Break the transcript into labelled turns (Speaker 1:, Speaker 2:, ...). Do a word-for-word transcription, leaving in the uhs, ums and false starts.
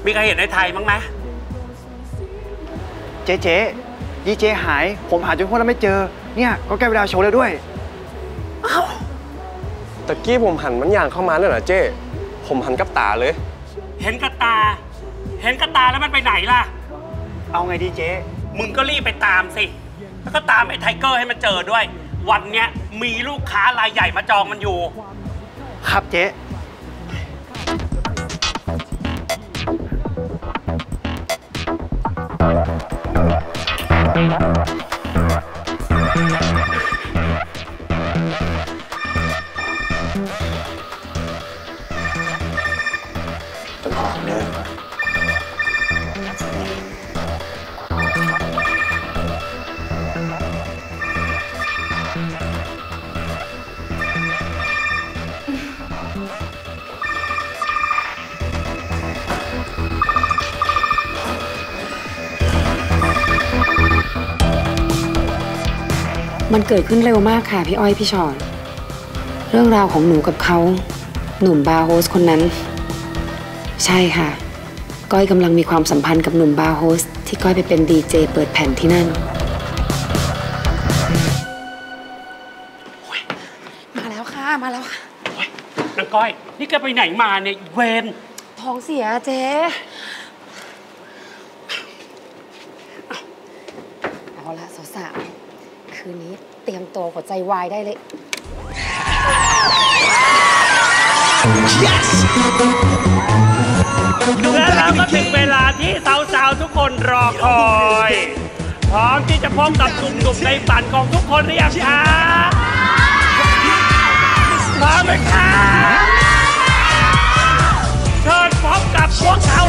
Speaker 1: มีใครเห็นในไทยมั้งไหม
Speaker 2: เจ๊เจ๊ดีเจหายผมหาจนพวกเราไม่เจอเนี่ยก็ใกล้เวลาโชว์แล้วด้วย
Speaker 1: เอ้า
Speaker 3: ตะกี้ผมหันมันอย่างเข้ามาเลยเหรอเจ๊ผมหันกับตาเลย
Speaker 1: เห็นกับตาเห็นกับตาแล้วมันไปไหนล่ะ
Speaker 2: เอาไงดีเจ๊
Speaker 1: มึงก็รีบไปตามสิแล้วก็ตามไอ้ไทเกอร์ให้มันเจอด้วยวันเนี้ยมีลูกค้ารายใหญ่มาจองมันอยู่
Speaker 2: ครับเจ๊
Speaker 4: ต้นหอมเนี่ย
Speaker 5: มันเกิดขึ้นเร็วมากค่ะพี่อ้อยพี่ชอนเรื่องราวของหนูกับเขาหนุ่มบาร์โฮสคนนั้นใช่ค่ะก้อยกำลังมีความสัมพันธ์กับหนุ่มบาร์โฮสที่ก้อยไปเป็นดีเจเปิดแผ่นที่นั่นมาแล้วค่ะมาแล้วค่ะ
Speaker 1: นางก้อยนี่แกไปไหนมาเนี่ยเวน
Speaker 5: ท้องเสียเจ๊เอาละสาวๆคืนนี้เตรียมตัวหัวใจวายได้เลย
Speaker 1: และแล้วก็ถึงเวลาที่สาวๆทุกคนรอคอยพร้อมที่จะพบกับหนุ่มๆในฝันของทุกคนหรือยังคะพร้อมไหมคะเชิญพบกับพวกเขา